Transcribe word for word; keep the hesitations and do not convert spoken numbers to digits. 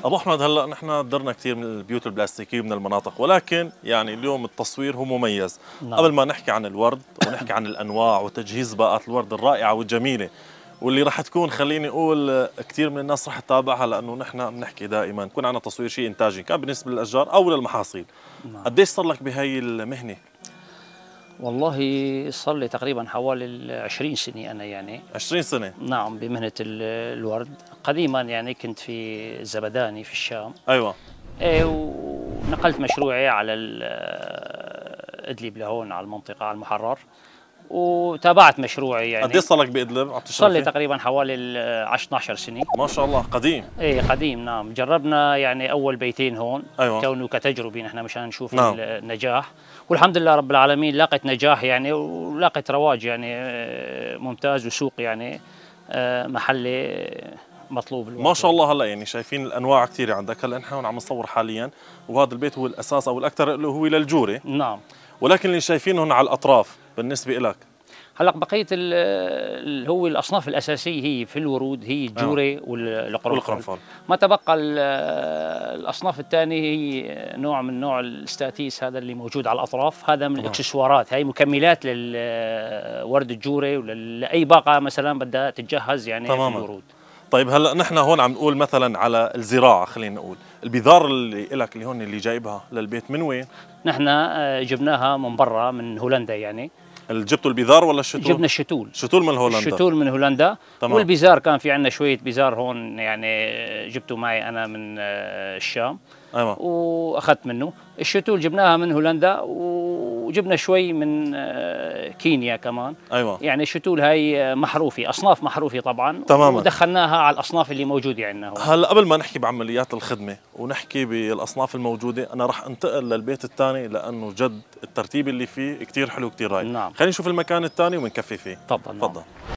ابو احمد، هلا نحن درنا كثير من البيوت البلاستيكيه من المناطق، ولكن يعني اليوم التصوير هو مميز. نعم. قبل ما نحكي عن الورد ونحكي عن الانواع وتجهيز باقات الورد الرائعه والجميله واللي راح تكون، خليني اقول كثير من الناس راح تتابعها، لانه نحن بنحكي دائما يكون عندنا تصوير شيء انتاجي، كان بالنسبه للاشجار او للمحاصيل. نعم. قديش صار لك بهي المهنه؟ والله صار لي تقريبا حوالي عشرين سنة أنا يعني. عشرين سنة؟ نعم، بمهنة الورد. قديما يعني كنت في زبداني في الشام. أيوة. إيه، ونقلت مشروعي على إدلب لهون على المنطقة على المحرر، وتابعت مشروعي يعني. قديش صار لك بإدلب عم تشتغل؟ صار لي تقريبا حوالي عشرة اثنعش سنة. ما شاء الله، قديم. ايه قديم. نعم، جربنا يعني أول بيتين هون. أيوة. كونه كتجربة نحن مشان نشوف. نعم. النجاح، والحمد لله رب العالمين لاقت نجاح يعني، ولاقت رواج يعني ممتاز، وسوق يعني محلي مطلوب الوقت. ما شاء الله. هلا يعني شايفين الانواع كثيره عندك. هلا نحن عم نصور حاليا، وهذا البيت هو الاساس او الاكثر له هو للجوره. نعم. ولكن اللي شايفينه هون على الاطراف بالنسبه لك، هلا بقيه اللي هو الاصناف الاساسيه هي في الورود هي الجوره. آه. والقرنفل. ما تبقى الاصناف الثانيه هي نوع من نوع الاستاتيس، هذا اللي موجود على الاطراف، هذا من الاكسسوارات، هي مكملات للورد الجوره ولاي باقه مثلا بدها تتجهز يعني. تماما. في الورود. طيب هلا نحن هون عم نقول مثلا على الزراعه، خلينا نقول البذار اللي لك اللي هون اللي جايبها للبيت من وين؟ نحن جبناها من برا من هولندا يعني. جبتوا البذار ولا الشتول؟ جبنا الشتول. شتول من هولندا. الشتول من هولندا. تمام. والبزار كان في عندنا شويه بزار هون يعني، جبته معي انا من الشام. ايوه. واخذت منه. الشتول جبناها من هولندا، وجبنا شوي من كينيا كمان. ايوه. يعني الشتول هاي محروفه، اصناف محروفه طبعا. تماما. ودخلناها على الاصناف اللي موجوده عندنا هون. هلا قبل ما نحكي بعمليات الخدمه ونحكي بالاصناف الموجوده، انا راح انتقل للبيت الثاني، لانه جد الترتيب اللي فيه كثير حلو كثير رايق. نعم. خلينا نشوف المكان الثاني ونكفي فيه. تفضل. تفضل. نعم.